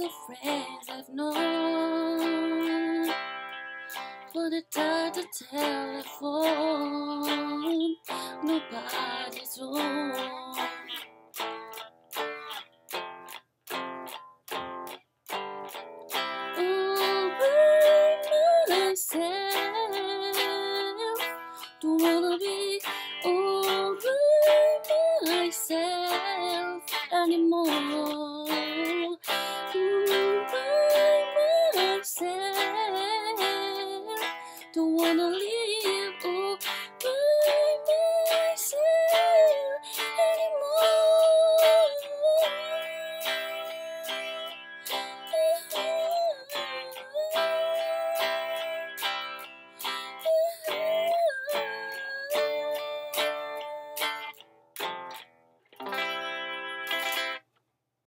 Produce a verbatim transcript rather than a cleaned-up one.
the friends I've known, for the time to telephone, nobody's home. Don't wanna be over myself anymore.